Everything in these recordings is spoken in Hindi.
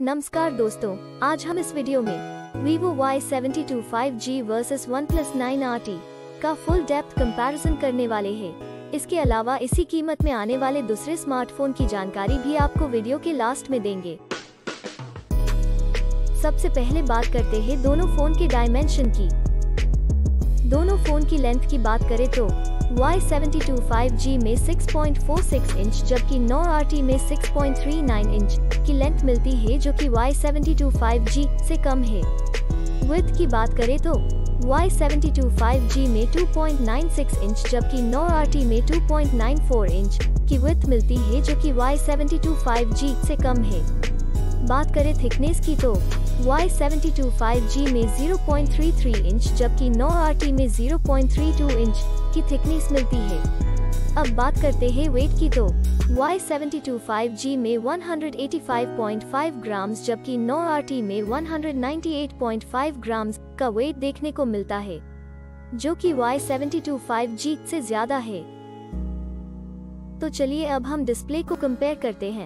नमस्कार दोस्तों, आज हम इस वीडियो में Vivo Y72 5G versus OnePlus 9RT का फुल डेप्थ कंपैरिजन करने वाले हैं। इसके अलावा इसी कीमत में आने वाले दूसरे स्मार्टफोन की जानकारी भी आपको वीडियो के लास्ट में देंगे। सबसे पहले बात करते हैं दोनों फोन के डायमेंशन की। दोनों फोन की लेंथ की बात करें तो Y72 5G में 6.46 इंच जबकि 9RT में 6.39 इंच की लेंथ मिलती है, जो कि Y72 5G से कम है। विड्थ की बात करें तो Y72 5G में 2.96 इंच जबकि 9RT में 2.94 इंच की विड्थ मिलती है, जो कि Y72 5G से कम है। बात करें थिकनेस की तो Y72 5G में 0.33 इंच जबकि 9RT में 0.32 इंच की थिकनेस मिलती है। अब बात करते हैं वेट की तो Y72 5G में 185.5 ग्राम्स जबकि 9RT में 198.5 ग्राम्स का वेट देखने को मिलता है, जो कि Y72 5G से ज्यादा है। तो चलिए अब हम डिस्प्ले को कंपेयर करते हैं।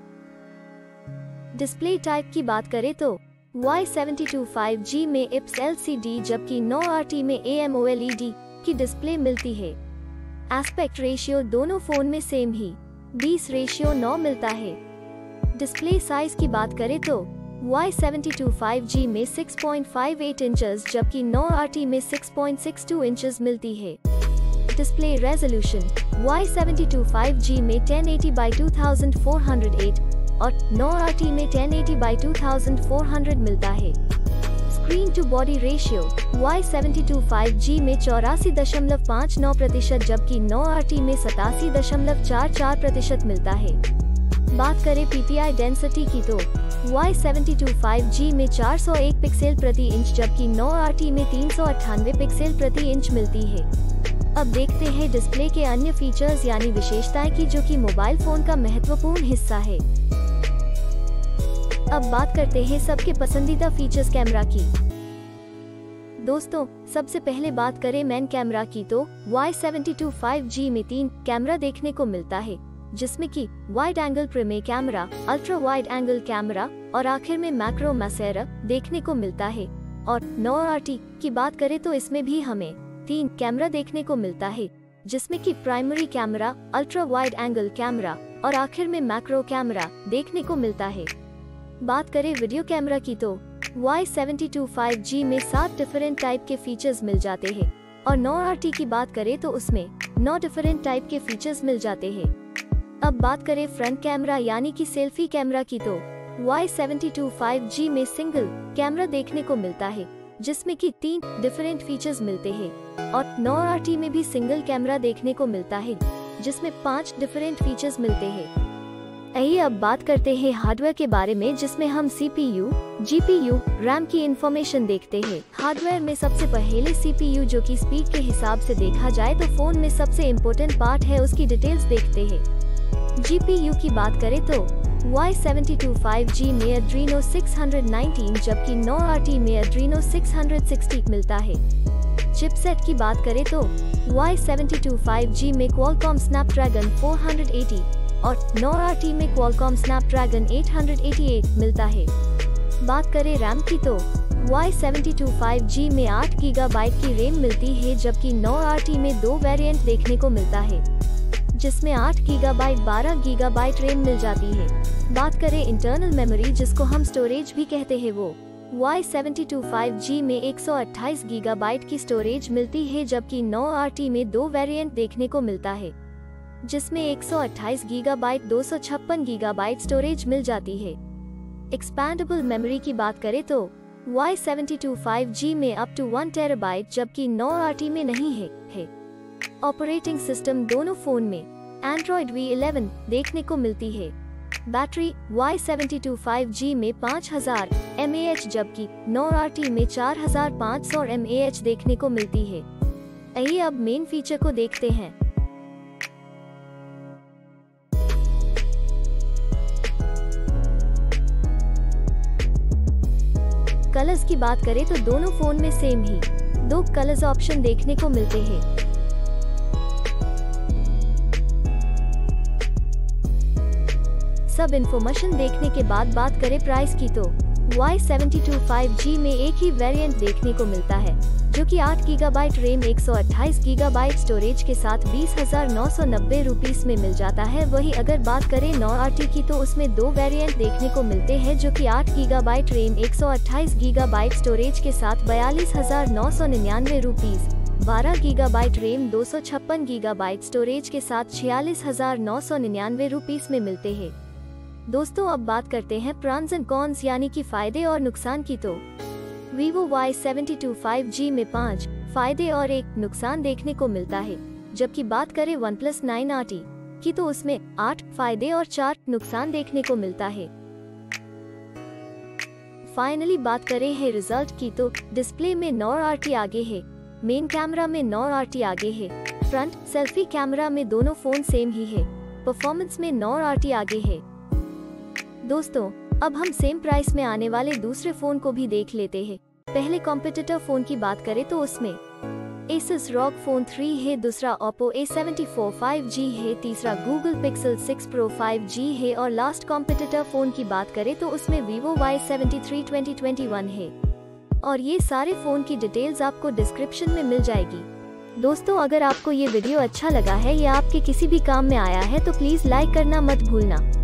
डिस्प्ले टाइप की बात करें तो Y72 5G में IPS LCD जबकि 9RT में AMOLED की डिस्प्ले मिलती है। एस्पेक्ट रेशियो दोनों फोन में सेम ही 20:9 मिलता है। डिस्प्ले साइज की बात करें तो Y72 5G में 6.58 इंचेस जबकि 9RT में 6.62 इंचेस मिलती है। डिस्प्ले रेजोल्यूशन Y72 5G में 1080x2408 और 9RT में 1080x2400 मिलता है। Screen to body ratio Y72 5G में 84.59% जबकि 9RT में 87.44% मिलता है। बात करें PPI डेंसिटी की तो Y72 5G में 401 पिक्सल प्रति इंच जबकि 9RT में 398 पिक्सल प्रति इंच मिलती है। अब देखते हैं डिस्प्ले के अन्य फीचर्स यानी विशेषताएं की, जो कि मोबाइल फोन का महत्वपूर्ण हिस्सा है। अब बात करते हैं सबके पसंदीदा फीचर्स कैमरा की। दोस्तों, सबसे पहले बात करें मेन कैमरा की तो Y72 5G में 3 कैमरा देखने को मिलता है, जिसमें कि wide angle primary camera, ultra wide angle camera और आखिर में मैक्रो मैसेरा देखने को मिलता है। और 9RT की बात करें तो इसमें भी हमें 3 कैमरा देखने को मिलता है, जिसमें कि primary camera, ultra wide angle camera और आखिर में मैक्रो कैमरा देखने को मिलता है। बात करें वीडियो कैमरा की तो Y72 5G में 7 डिफरेंट टाइप के फीचर्स मिल जाते हैं और 9RT की बात करें तो उसमें 9 डिफरेंट टाइप के फीचर्स मिल जाते हैं। अब बात करें फ्रंट कैमरा यानी कि सेल्फी कैमरा की तो Y72 5G में सिंगल कैमरा देखने को मिलता है, जिसमें कि 3 डिफरेंट फीचर्स मिलते हैं और 9RT में भी सिंगल कैमरा देखने को मिलता है, जिसमें 5 डिफरेंट फीचर्स मिलते हैं। आइए अब बात करते हैं हार्डवेयर के बारे में, जिसमें हम CPU, GPU, RAM की इंफॉर्मेशन देखते हैं। हार्डवेयर में सबसे पहले CPU, जो कि स्पीड के हिसाब से देखा जाए तो फोन में सबसे इम्पोर्टेंट पार्ट है, उसकी डिटेल्स देखते हैं। GPU की बात करें तो Y72 5G में Adreno 619 जबकि 9RT में Adreno 660 मिलता है। चिपसेट की बात करें तो Y72 5G में Qualcomm Snapdragon 480 और 9RT में Qualcomm Snapdragon 888 मिलता है। बात करें रैम की तो Y72 5G में 8 GB की रैम मिलती है जबकि 9RT में 2 वेरिएंट देखने को मिलता है, जिसमें 8 GB 12 GB रैम मिल जाती है। बात करें इंटरनल मेमोरी, जिसको हम स्टोरेज भी कहते हैं, वो Y72 5G में 128 GB की स्टोरेज मिलती है जबकि 9RT में 2 वेरिएंट देखने को मिलता है, जिसमें 128 GB 256 GB स्टोरेज मिल जाती है। एक्सपैंडेबल मेमोरी की बात करें तो Y72 5G में अप टू 1 TB जबकि 9RT में नहीं है। ऑपरेटिंग सिस्टम दोनों फोन में Android V11 देखने को मिलती है। बैटरी Y72 5G में 5000 mAh जबकि 9RT में 4500 mAh देखने को मिलती है। आइए अब मेन फीचर को देखते हैं। कलर्स की बात करें तो दोनों फोन में सेम ही 2 कलर्स ऑप्शन देखने को मिलते हैं। सब इन्फॉर्मेशन देखने के बाद बात करें प्राइस की तो Y72 5G में एक ही वेरिएंट देखने को मिलता है, जो कि 8 GB रैम 128 GB स्टोरेज के साथ 20,990 रुपीस में मिल जाता है। वही अगर बात करें 9RT की तो उसमें दो वेरिएंट देखने को मिलते हैं, जो कि 8 GB रैम 128 GB स्टोरेज के साथ 42,999 rupees, 12 GB RAM 256 GB storage के साथ 46,999 रुपीस में मिलते हैं। दोस्तों अब बात करते हैं प्रॉन्स एंड कॉन्स यानी कि फायदे और नुकसान की तो Vivo Y72 5G में 5 फायदे और 1 नुकसान देखने को मिलता है, जबकि बात करें OnePlus 9RT की तो उसमें 8 फायदे और 4 नुकसान देखने को मिलता है। फाइनली बात करें है रिजल्ट की तो डिस्प्ले में 9RT आगे है, मेन कैमरा में 9RT आगे है, फ्रंट सेल्फी कैमरा में दोनों फोन सेम ही है, परफॉर्मेंस में 9RT आगे है। दोस्तों अब हम सेम प्राइस में आने वाले दूसरे फोन को भी देख लेते हैं। पहले कॉम्पिटिटर फोन की बात करें तो उसमें Asus ROG Phone 3 है, दूसरा Oppo A74 5G है, तीसरा Google Pixel 6 Pro 5G है और लास्ट कॉम्पिटिटर फोन की बात करें तो उसमें Vivo Y73 2021 है। और ये सारे फोन की डिटेल्स आपको डिस्क्रिप्शन में मिल जाएगी। दोस्तों अगर आपको ये वीडियो अच्छा लगा है या आपके किसी भी काम में आया है तो प्लीज लाइक करना मत भूलना।